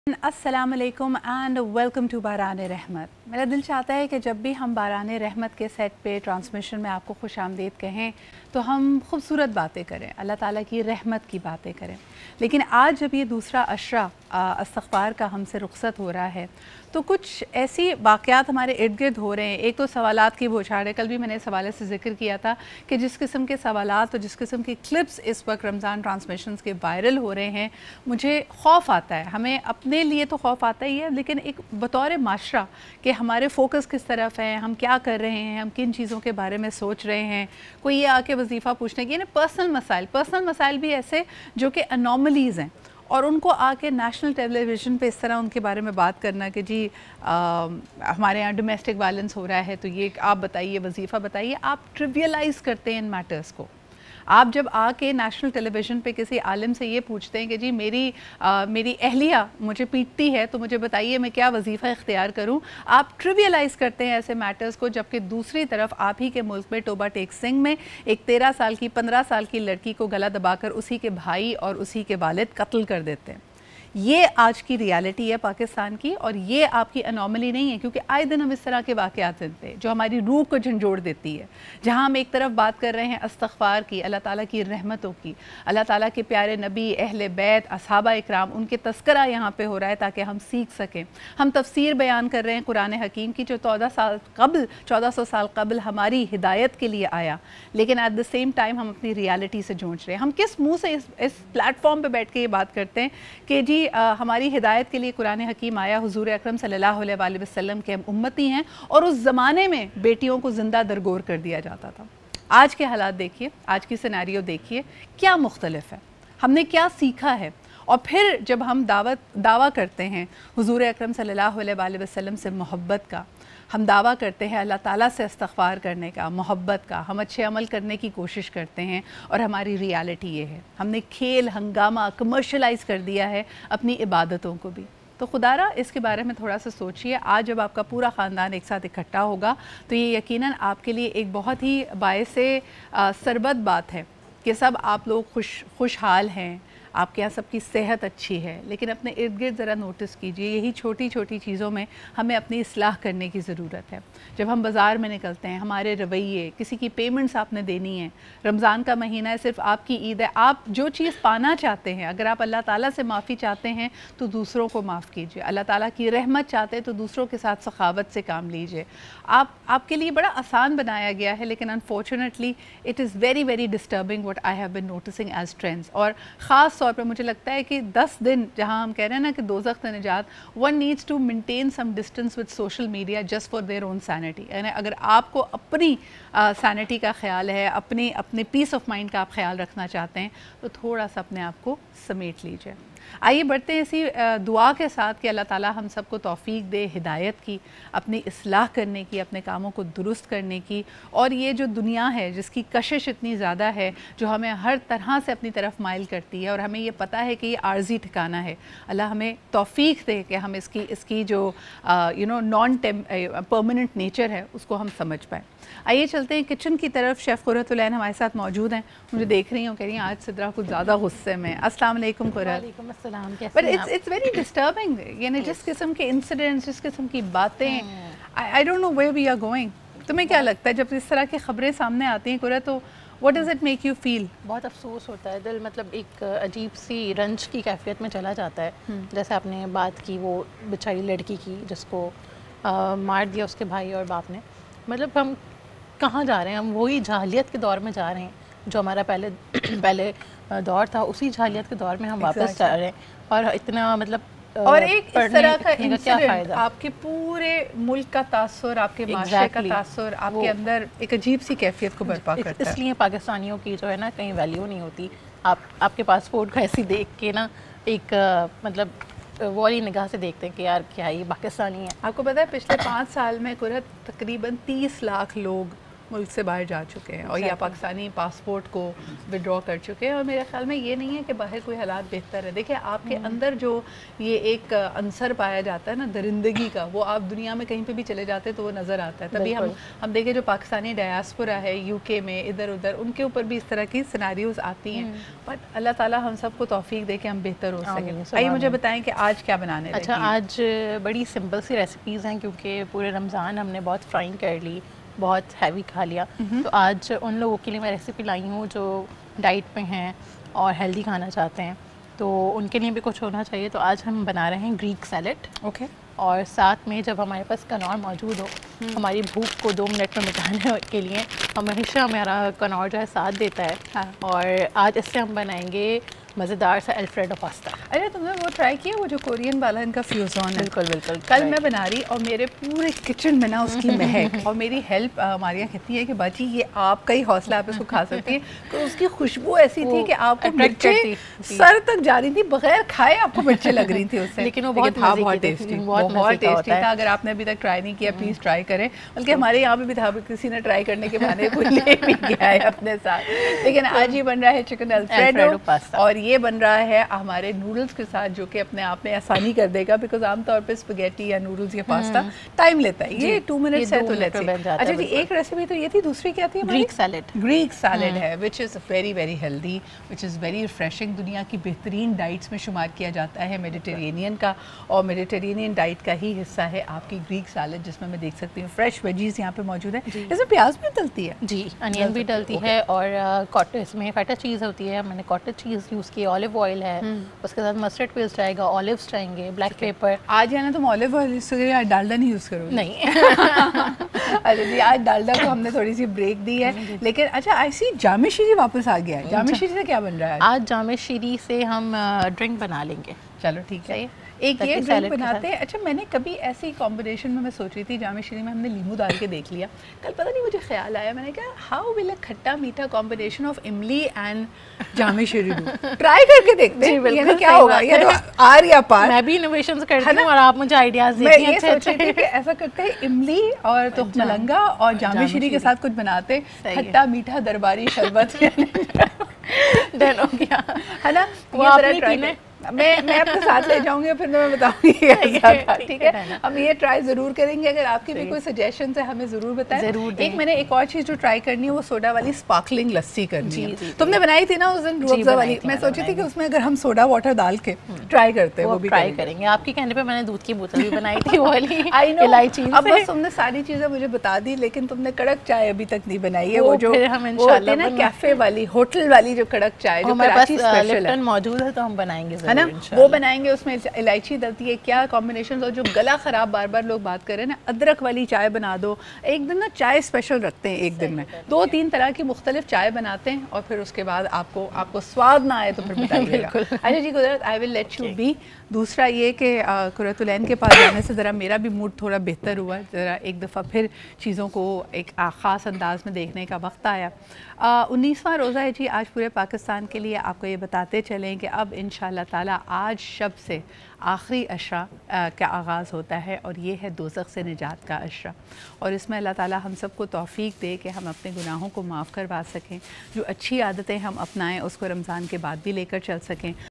अस्सलाम वालेकुम and welcome to बारान रहमत। मेरा दिल चाहता है कि जब भी हम बारान रहमत के सेट पे ट्रांसमिशन में आपको खुश आमदीद कहें तो हम खूबसूरत बातें करें, अल्लाह ताला की रहमत की बातें करें। लेकिन आज जब ये दूसरा अशरा इस्तग़फ़ार का हमसे रुख़सत हो रहा है तो कुछ ऐसी वाक़यात हमारे इर्द गिर्द हो रहे हैं। एक तो सवालात की बौछार है। कल भी मैंने इस हवाले से ज़िक्र किया था कि जिस किस्म के सवालात और जिस किस्म की क्लिप्स इस वक्त रमज़ान ट्रांसमिशंस के वायरल हो रहे हैं, मुझे खौफ आता है। हमें अपने लिए तो खौफ आता ही है, लेकिन एक बतौर माशरा कि हमारे फोकस किस तरफ है, हम क्या कर रहे हैं, हम किन चीज़ों के बारे में सोच रहे हैं। कोई ये आके वजीफ़ा पूछने की, पर्सनल मसाइल भी ऐसे जो कि अनॉमलीज़ हैं और उनको आके नेशनल टेलीविज़न पे इस तरह उनके बारे में बात करना कि जी हमारे यहाँ डोमेस्टिक वायलेंस हो रहा है तो ये आप बताइए, वजीफ़ा बताइए। आप ट्रिवियलाइज़ करते हैं इन मैटर्स को। आप जब आके नेशनल टेलीविज़न पे किसी आलिम से ये पूछते हैं कि जी मेरी अहलिया मुझे पीटती है तो मुझे बताइए मैं क्या वजीफ़ा इख्तियार करूं, आप ट्रिवियलाइज़ करते हैं ऐसे मैटर्स को। जबकि दूसरी तरफ आप ही के मुल्क में टोबा टेक सिंह में एक 13 साल की 15 साल की लड़की को गला दबाकर उसी के भाई और उसी के वालिद कत्ल कर देते हैं। ये आज की रियलिटी है पाकिस्तान की और ये आपकी अनॉमली नहीं है, क्योंकि आए दिन हम इस तरह के वाक़यात सुनते हैं जो हमारी रूह को झंझोड़ देती है। जहाँ हम एक तरफ बात कर रहे हैं इस्तग़फ़ार की, अल्लाह ताला की रहमतों की, अल्लाह ताला के प्यारे नबी, अहले बैत, असहाबा इकराम, उनके तस्करा यहाँ पे हो रहा है ताकि हम सीख सकें। हम तफसीर बयान कर रहे हैं कुरान हकीम की जो 1400 साल कबल हमारी हिदायत के लिए आया, लेकिन एट द सेम टाइम हम अपनी रियलिटी से जूझ रहे हैं। हम किस मुँह से इस प्लेटफॉर्म पर बैठ के ये बात करते हैं कि जी हमारी हिदायत के लिए कुरान हकीम आया, हुजूर अकरम सल्लल्लाहु अलैहि वसल्लम के हम उम्मती हैं और उस ज़माने में बेटियों को ज़िंदा दरगोर कर दिया जाता था। आज के हालात देखिए, आज की सिनेरियो देखिए, क्या मुख्तलिफ है, हमने क्या सीखा है। और फिर जब हम दावा करते हैं हुजूर अकरम सल्लल्लाहु अलैहि वसल्लम से मोहब्बत का, हम दावा करते हैं अल्लाह ताला से इस्तग़फ़ार करने का, मोहब्बत का, हम अच्छे अमल करने की कोशिश करते हैं और हमारी रियलिटी ये है, हमने खेल हंगामा कमर्शलाइज़ कर दिया है अपनी इबादतों को भी। तो खुदारा इसके बारे में थोड़ा सा सोचिए। आज जब आपका पूरा ख़ानदान एक साथ इकट्ठा होगा तो ये यकीनन आपके लिए एक बहुत ही बायसे सरबत बात है कि सब आप लोग खुशहाल हैं, आपके यहाँ सबकी सेहत अच्छी है। लेकिन अपने इर्द गिर्द ज़रा नोटिस कीजिए, यही छोटी छोटी चीज़ों में हमें अपनी इस्लाह करने की ज़रूरत है। जब हम बाज़ार में निकलते हैं, हमारे रवैये, किसी की पेमेंट्स आपने देनी है, रमज़ान का महीना है, सिर्फ आपकी ईद है, आप जो चीज़ पाना चाहते हैं, अगर आप अल्लाह ताला से माफ़ी चाहते हैं तो दूसरों को माफ़ कीजिए। अल्लाह ताला की रहमत चाहते हैं तो दूसरों के साथ सखावत से काम लीजिए। आपके लिए बड़ा आसान बनाया गया है, लेकिन unfortunately it is very very disturbing what I have been noticing as trends. और ख़ास तौर पर मुझे लगता है कि 10 दिन जहाँ हम कह रहे हैं ना कि दोज़ख से निजात, one needs to maintain some distance with social media just for their own sanity. यानी अगर आपको अपनी सैनिटी का ख्याल है, अपने पीस ऑफ माइंड का आप ख्याल रखना चाहते हैं तो थोड़ा सा अपने आप को समेट लीजिए। आइए बढ़ते हैं इसी दुआ के साथ कि अल्लाह ताला हम सबको तौफीक दे हिदायत की, अपनी इस्लाह करने की, अपने कामों को दुरुस्त करने की। और ये जो दुनिया है जिसकी कशिश इतनी ज़्यादा है, जो हमें हर तरह से अपनी तरफ माइल करती है और हमें ये पता है कि ये आर्जी ठिकाना है, अल्लाह हमें तौफीक दे कि हम इसकी जो नॉन परमानेंट नेचर है उसको हम समझ पाएँ। आइए चलते हैं किचन की तरफ। शेफ़ कुर्रतुल ऐन हमारे साथ मौजूद हैं। मुझे देख रही हूँ, कह रही हैं आज सिद्रा कुछ ज़्यादा गुस्से में। अस्सलाम वालेकुम Qurrat. But it's very disturbing, यानी जिस किस्म के इंसिडेंट्स, जिस किस्म की बातें, I don't know where we are going. तुम्हें क्या लगता है जब इस तरह की खबरें सामने आती हैं कुर्रत, तो what does it make you feel? बहुत अफसोस होता है, दिल मतलब एक अजीब सी रंज की कैफियत में चला जाता है। जैसे आपने बात की वो बेचारी लड़की की जिसको मार दिया उसके भाई और बाप ने। मतलब हम कहाँ जा रहे हैं? हम वही जाहिलियत के दौर में जा रहे हैं जो हमारा पहले दौर था, उसी जाहिलियत के दौर में हम वापस जा रहे हैं। और इतना मतलब और एक इस तरह का इंसिडेंट आपके पूरे मुल्क का तासुर, आपके माशरे का तासुर, आपके अंदर एक अजीब सी कैफियत को बर्पा करता है। इसलिए पाकिस्तानियों की जो है ना कहीं वैल्यू नहीं होती। आपके पासपोर्ट का ऐसी देख के ना एक मतलब वो वाली निगाह से देखते हैं कि यार क्या ये पाकिस्तानी है। आपको पता है पिछले 5 साल में कुर्रत तकरीबन 30 लाख लोग मुल्क से बाहर जा चुके हैं और या पाकिस्तानी पासपोर्ट को विड्रॉ कर चुके हैं। और मेरे ख्याल में ये नहीं है कि बाहर कोई हालात बेहतर है। देखिए आपके अंदर जो ये एक अंसर पाया जाता है ना दरिंदगी का, वो आप दुनिया में कहीं पे भी चले जाते हैं तो वो नज़र आता है। तभी हम देखें जो पाकिस्तानी डायस्पोरा है यूके में इधर उधर, उनके ऊपर भी इस तरह की सिनेरियोज आती हैं। बट अल्लाह ताला हम सबको तौफीक दे के हम बेहतर हो सकें। आइए मुझे बताएं कि आज क्या बनाने लगी? अच्छा, आज बड़ी सिंपल सी रेसिपीज़ हैं क्योंकि पूरे रमज़ान हमने बहुत फ्राइंग कर ली, बहुत हैवी खा लिया। तो आज उन लोगों के लिए मैं रेसिपी लाई हूँ जो डाइट पे हैं और हेल्दी खाना चाहते हैं, तो उनके लिए भी कुछ होना चाहिए। तो आज हम बना रहे हैं ग्रीक सैलेड। ओके। और साथ में जब हमारे पास कनौर मौजूद हो, हमारी भूख को 2 मिनट में मिटाने के लिए हमेशा हमारा कनौर जो है साथ देता है। हाँ। और आज इससे हम बनाएंगे मज़ेदार सा अल्फ्रेडो पास्ता। अरे तुमने वो ट्राई किया, वो जो कोरियन वाला इनका फ्यूज़न है? बिल्कुल बिल्कुल। कल मैं बना रही और मेरे पूरे किचन में ना उसकी महक और मेरी हेल्प मारिया कहती है कि बाजी ये आपका ही हौसला, आप इसको खा सकती है। तो उसकी खुशबू ऐसी थी कि आपको मिर्चें सर तक जा रही थी, बगैर खाए आपको मिर्चें लग रही थी उससे। लेकिन वो बहुत टेस्टी, बहुत टेस्टी था। अगर आपने अभी तक ट्राई नहीं किया प्लीज़ ट्राई करें। बल्कि हमारे यहाँ पे भी था, किसी ने ट्राई करने के बहाने कोई ले भी गया है अपने साथ। लेकिन आज ये बन रहा है चिकन अल्फ्रेडो पास्ता और ये बन रहा है हमारे नूडल्स के साथ, जो कि अपने आप में आसानी कर देगा। बिकॉज आमतौर पे स्पैगेटी या नूडल्स या पास्ता टाइम लेता है, ये 2 मिनट्स है तो लेट्स सी। अच्छा जी, एक रेसिपी तो ये थी, दूसरी क्या थी? Greek salad. ग्रीक सैलेड है which is very very healthy, which is very refreshing. दुनिया की बेहतरीन डाइट्स में शुमार किया जाता है मेडिटेरेनियन का, और मेडिटेरेनियन डाइट का ही हिस्सा है आपकी ग्रीक सैलेड, जिसमें मैं देख सकती हूँ फ्रेश वेजीज यहाँ पे मौजूद है। इसमें प्याज भी डलती है? जी, अनियन भी डलती है और इसमें फाटा चीज़ होती है। मैंने कॉटेज चीज़ यूज़ की, ऑलिव ऑयल है, उसके साथ मस्टर्ड पेस्ट आएगा, ऑलिव्स जाएंगे, ब्लैक पेपर। आज है ना तुम ऑलिव ऑयल यूज़ करोगे, डालडा नहीं यूज़ करोगे? नहीं। अच्छा जी, आज डालडा को हमने थोड़ी सी ब्रेक दी है। लेकिन अच्छा, आई सी जामे शीरी वापस आ गया है। जामे शीरी से क्या बन रहा है आज? जामे शीरी से हम ड्रिंक बना लेंगे। चलो ठीक है, एक ये ड्रिंक बनाते हैं। अच्छा, मैंने कभी ऐसी कॉम्बिनेशन में मैं सोच रही थी, जामे शीरी में हमने नींबू डाल के देख लिया। कल पता नहीं मुझे ख्याल आया, मैंने कहा हाउ विल अ खट्टा मीठा कॉम्बिनेशन ऑफ इमली एंड जामे शीरी डू, ट्राई करके देखते हैं ये क्या होगा। ये तो आर या पार। मैं भी इनोवेशंस करती हूं और आप मुझे आइडियाज देती हैं। मैं ये सोच रही थी कि ऐसा करते हैं, इमली और तो मलंगा और जामे शीरी के साथ कुछ बनाते, खट्टा मीठा दरबारी शरबत। डन हो गया है ना? वो आपने पीना, मैं अपने साथ ले जाऊंगी, फिर मैं बताऊंगी। ठीक है, हम ये ट्राई ज़रूर करेंगे। अगर आपकी भी कोई सजेशन है हमें ज़रूर बताएं। एक मैंने एक और चीज़ जो ट्राई करनी है वो सोडा वाली स्पार्कलिंग लस्सी करनी है। तुमने बनाई थी ना उस दिन रूह अफ़ज़ा वाली, मैं सोची थी कि उसमें अगर हम सोडा वाटर डाल के ट्राई करते हैं, वो भी ट्राई करेंगे। आपके कहने पे मैंने दूध की बोतल भी बनाई थी, वो वाली इलायची। अब बस तुमने सारी चीज़ें मुझे बता दी, लेकिन तुमने कड़क चाय अभी तक नहीं बनाई है। वो जो हम इंशाल्लाह ना कैफे वाली, होटल वाली जो कड़क चाय जो कराची स्पेशल है मौजूद है, तो हम बनाएंगे, है ना? वो बनाएंगे। उसमें इलायची डलती है, क्या कॉम्बिनेशन। और जो गला ख़राब बार बार लोग बात कर रहे हैं ना, अदरक वाली चाय बना दो। एक दिन ना चाय स्पेशल रखते हैं, एक दिन में 2-3 तरह की मुख्तलिफ चाय बनाते हैं, और फिर उसके बाद आपको स्वाद ना आए तो फिर बताइएगा। अच्छा जी Qudrat, I will let you be. दूसरा ये कि कुरतुलैन के पास जाने से ज़रा मेरा भी मूड थोड़ा बेहतर हुआ, ज़रा एक दफ़ा फिर चीज़ों को एक ख़ास अंदाज में देखने का वक्त आया। 19वां रोज़ा है जी आज पूरे पाकिस्तान के लिए। आपको ये बताते चलें कि अब इंशाअल्लाह ताला आज शब से आखिरी अशरा का आगाज़ होता है, और ये है दोज़ख से निजात का अशरा। और इसमें अल्लाह ताला हम सबको तौफ़ीक दे कि हम अपने गुनाहों को माफ़ करवा सकें, जो अच्छी आदतें हम अपनाएं उसको रमज़ान के बाद भी लेकर चल सकें।